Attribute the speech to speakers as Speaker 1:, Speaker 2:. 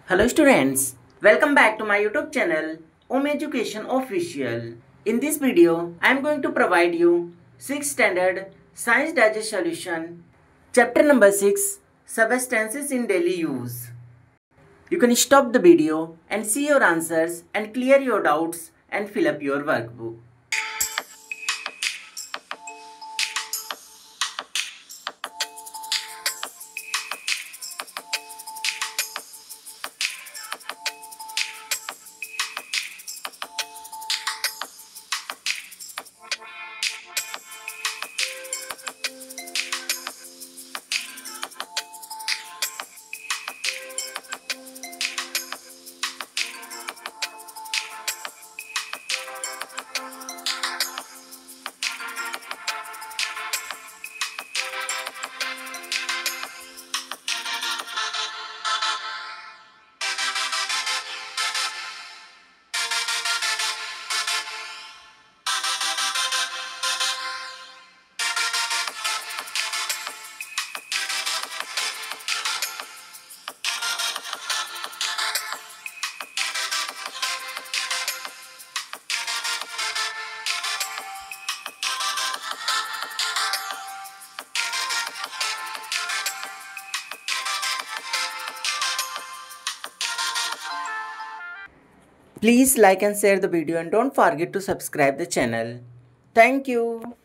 Speaker 1: Hello students, welcome back to my YouTube channel Om Education Official. In this video, I am going to provide you 6th standard Science Digest solution, chapter number 6, Substances in Daily Use. You can stop the video and see your answers and clear your doubts and fill up your workbook. Please like and share the video and don't forget to subscribe the channel. Thank you.